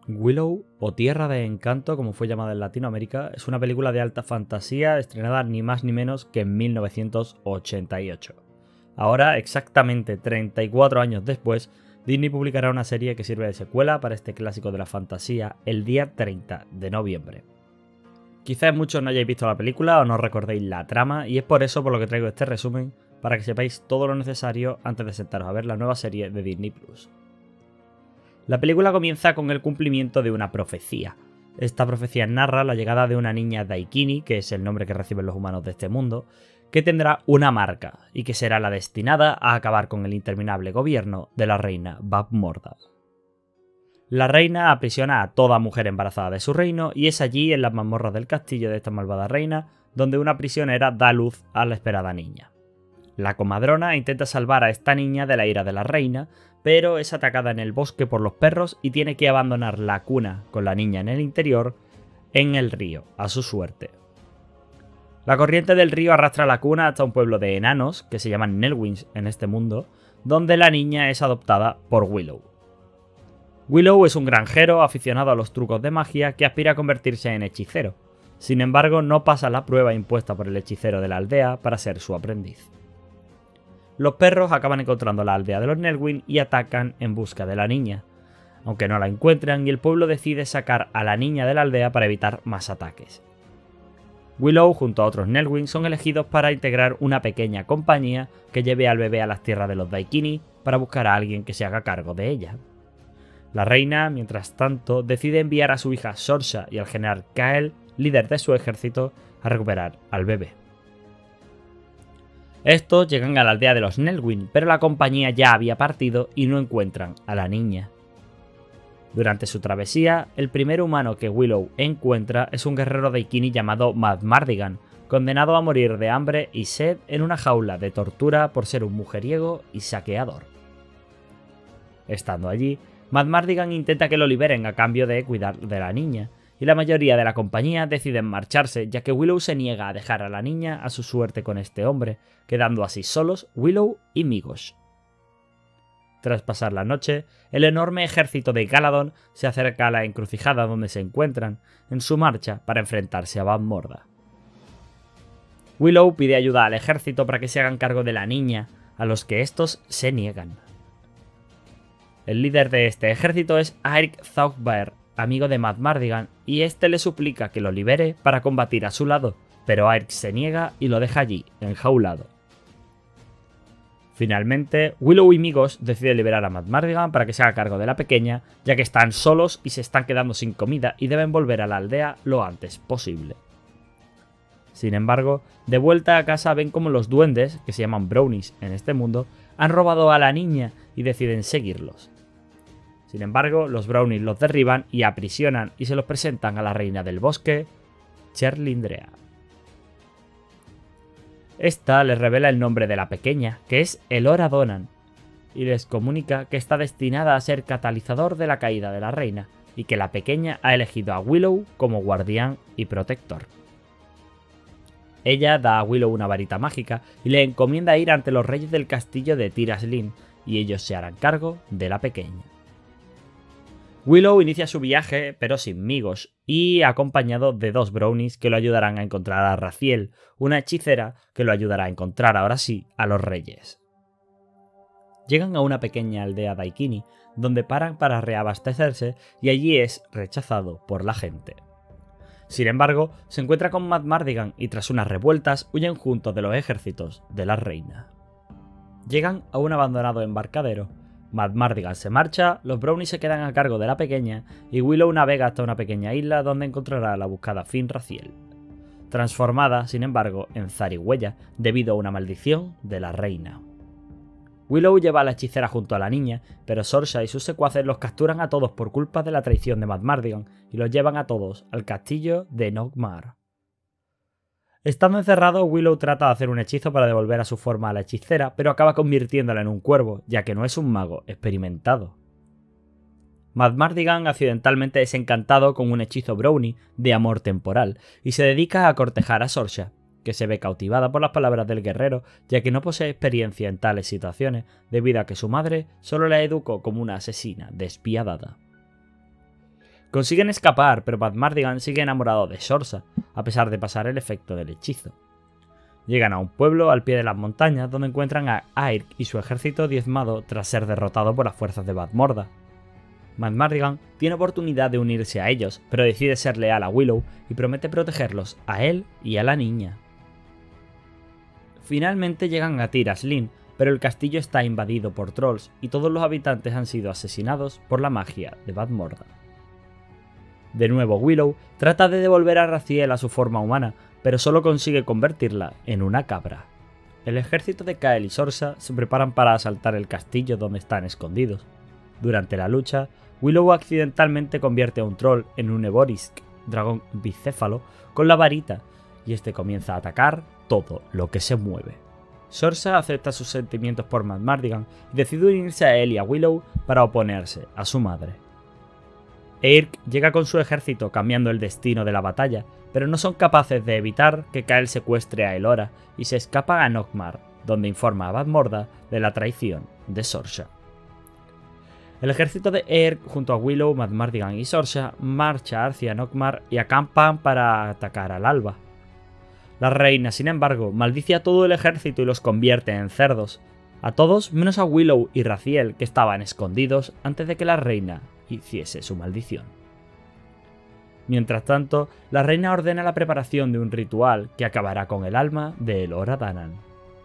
Willow, o Tierra de Encanto, como fue llamada en Latinoamérica, es una película de alta fantasía estrenada ni más ni menos que en 1988. Ahora, exactamente 34 años después, Disney publicará una serie que sirve de secuela para este clásico de la fantasía el día 30 de noviembre. Quizás muchos no hayáis visto la película o no recordéis la trama, y es por eso por lo que traigo este resumen, para que sepáis todo lo necesario antes de sentaros a ver la nueva serie de Disney+. La película comienza con el cumplimiento de una profecía. Esta profecía narra la llegada de una niña Daikini, que es el nombre que reciben los humanos de este mundo, que tendrá una marca y que será la destinada a acabar con el interminable gobierno de la reina Bab-Morda. La reina aprisiona a toda mujer embarazada de su reino y es allí, en las mazmorras del castillo de esta malvada reina, donde una prisionera da luz a la esperada niña. La comadrona intenta salvar a esta niña de la ira de la reina, pero es atacada en el bosque por los perros y tiene que abandonar la cuna con la niña en el interior en el río, a su suerte. La corriente del río arrastra la cuna hasta un pueblo de enanos, que se llaman Nelwyns en este mundo, donde la niña es adoptada por Willow. Willow es un granjero aficionado a los trucos de magia que aspira a convertirse en hechicero. Sin embargo, no pasa la prueba impuesta por el hechicero de la aldea para ser su aprendiz. Los perros acaban encontrando la aldea de los Nelwyn y atacan en busca de la niña, aunque no la encuentran, y el pueblo decide sacar a la niña de la aldea para evitar más ataques. Willow junto a otros Nelwyn son elegidos para integrar una pequeña compañía que lleve al bebé a las tierras de los Daikini para buscar a alguien que se haga cargo de ella. La reina, mientras tanto, decide enviar a su hija Sorsha y al general Kael, líder de su ejército, a recuperar al bebé. Estos llegan a la aldea de los Nelwyn, pero la compañía ya había partido y no encuentran a la niña. Durante su travesía, el primer humano que Willow encuentra es un guerrero daikini llamado Madmartigan, condenado a morir de hambre y sed en una jaula de tortura por ser un mujeriego y saqueador. Estando allí, Madmartigan intenta que lo liberen a cambio de cuidar de la niña, y la mayoría de la compañía deciden marcharse, ya que Willow se niega a dejar a la niña a su suerte con este hombre, quedando así solos Willow y Migos. Tras pasar la noche, el enorme ejército de Galadón se acerca a la encrucijada donde se encuentran, en su marcha para enfrentarse a Bab-Morda. Willow pide ayuda al ejército para que se hagan cargo de la niña, a los que estos se niegan. El líder de este ejército es Aeric Thaugbær, amigo de Madmartigan, y este le suplica que lo libere para combatir a su lado, pero Aeric se niega y lo deja allí, enjaulado. Finalmente, Willow y Migos deciden liberar a Madmartigan para que se haga cargo de la pequeña, ya que están solos y se están quedando sin comida y deben volver a la aldea lo antes posible. Sin embargo, de vuelta a casa ven como los duendes, que se llaman brownies en este mundo, han robado a la niña y deciden seguirlos. Sin embargo, los brownies los derriban y aprisionan y se los presentan a la reina del bosque, Cherlindrea. Esta les revela el nombre de la pequeña, que es Elora Donan, y les comunica que está destinada a ser catalizador de la caída de la reina, y que la pequeña ha elegido a Willow como guardián y protector. Ella da a Willow una varita mágica y le encomienda ir ante los reyes del castillo de Tir Asleen, y ellos se harán cargo de la pequeña. Willow inicia su viaje, pero sin Migos, y acompañado de dos brownies que lo ayudarán a encontrar a Raziel, una hechicera que lo ayudará a encontrar ahora sí a los reyes. Llegan a una pequeña aldea daikini, donde paran para reabastecerse y allí es rechazado por la gente. Sin embargo, se encuentra con Madmartigan y tras unas revueltas huyen juntos de los ejércitos de la reina. Llegan a un abandonado embarcadero. Madmartigan se marcha, los brownies se quedan a cargo de la pequeña y Willow navega hasta una pequeña isla donde encontrará a la buscada Finn Raziel, transformada, sin embargo, en zarigüeya debido a una maldición de la reina. Willow lleva a la hechicera junto a la niña, pero Sorsha y sus secuaces los capturan a todos por culpa de la traición de Madmartigan y los llevan a todos al castillo de Nogmar. Estando encerrado, Willow trata de hacer un hechizo para devolver a su forma a la hechicera, pero acaba convirtiéndola en un cuervo, ya que no es un mago experimentado. Madmartigan accidentalmente es encantado con un hechizo brownie de amor temporal y se dedica a cortejar a Sorsha, que se ve cautivada por las palabras del guerrero, ya que no posee experiencia en tales situaciones, debido a que su madre solo la educó como una asesina despiadada. Consiguen escapar, pero Madmartigan sigue enamorado de Sorsa, a pesar de pasar el efecto del hechizo. Llegan a un pueblo al pie de las montañas donde encuentran a Airk y su ejército diezmado tras ser derrotado por las fuerzas de Badmorda. Madmartigan tiene oportunidad de unirse a ellos, pero decide ser leal a Willow y promete protegerlos a él y a la niña. Finalmente llegan a Tir Asleen, pero el castillo está invadido por trolls y todos los habitantes han sido asesinados por la magia de Badmorda. De nuevo Willow trata de devolver a Raziel a su forma humana, pero solo consigue convertirla en una cabra. El ejército de Kael y Sorsa se preparan para asaltar el castillo donde están escondidos. Durante la lucha, Willow accidentalmente convierte a un troll en un Eborisk, dragón bicéfalo, con la varita, y este comienza a atacar todo lo que se mueve. Sorsa acepta sus sentimientos por Madmartigan y decide unirse a él y a Willow para oponerse a su madre. Airk llega con su ejército cambiando el destino de la batalla, pero no son capaces de evitar que Kael secuestre a Elora y se escapa a Nockmaar, donde informa a Badmorda de la traición de Sorsa. El ejército de Airk junto a Willow, Madmartigan y Sorsa marcha hacia Nockmaar y acampan para atacar al alba. La reina, sin embargo, maldice a todo el ejército y los convierte en cerdos, a todos menos a Willow y Raziel, que estaban escondidos antes de que la reina hiciese su maldición. Mientras tanto, la reina ordena la preparación de un ritual que acabará con el alma de Elora Danan.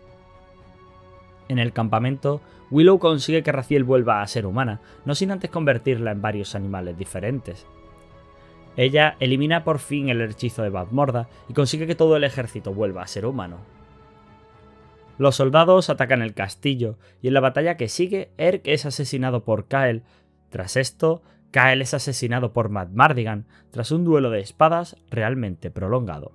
En el campamento, Willow consigue que Raziel vuelva a ser humana, no sin antes convertirla en varios animales diferentes. Ella elimina por fin el hechizo de Badmorda y consigue que todo el ejército vuelva a ser humano. Los soldados atacan el castillo y en la batalla que sigue, Airk es asesinado por Kael. Tras esto, Kael es asesinado por Madmartigan tras un duelo de espadas realmente prolongado.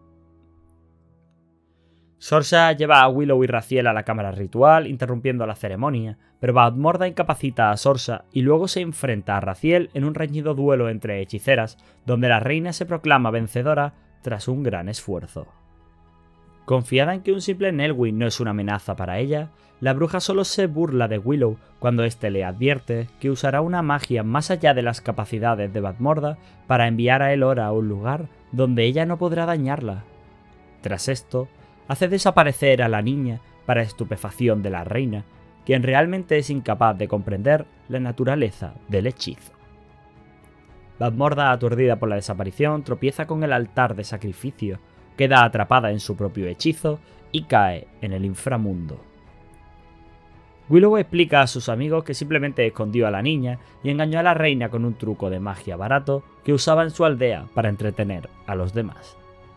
Sorsa lleva a Willow y Raziel a la cámara ritual, interrumpiendo la ceremonia, pero Badmorda incapacita a Sorsa y luego se enfrenta a Raziel en un reñido duelo entre hechiceras, donde la reina se proclama vencedora tras un gran esfuerzo. Confiada en que un simple Nelwyn no es una amenaza para ella, la bruja solo se burla de Willow cuando éste le advierte que usará una magia más allá de las capacidades de Badmorda para enviar a Elora a un lugar donde ella no podrá dañarla. Tras esto, hace desaparecer a la niña para estupefacción de la reina, quien realmente es incapaz de comprender la naturaleza del hechizo. Badmorda, aturdida por la desaparición, tropieza con el altar de sacrificio, queda atrapada en su propio hechizo y cae en el inframundo. Willow explica a sus amigos que simplemente escondió a la niña y engañó a la reina con un truco de magia barato que usaba en su aldea para entretener a los demás.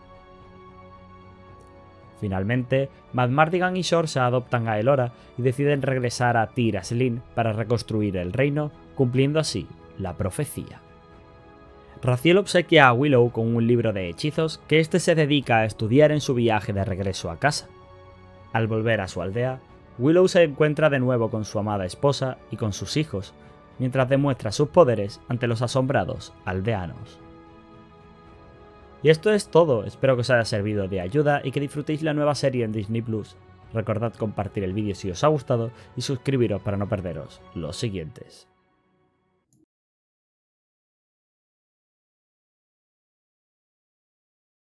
Finalmente, Madmartigan y Sorsa adoptan a Elora y deciden regresar a Tir Asleen para reconstruir el reino, cumpliendo así la profecía. Raziel obsequia a Willow con un libro de hechizos que éste se dedica a estudiar en su viaje de regreso a casa. Al volver a su aldea, Willow se encuentra de nuevo con su amada esposa y con sus hijos, mientras demuestra sus poderes ante los asombrados aldeanos. Y esto es todo, espero que os haya servido de ayuda y que disfrutéis la nueva serie en Disney+. Recordad compartir el vídeo si os ha gustado y suscribiros para no perderos los siguientes.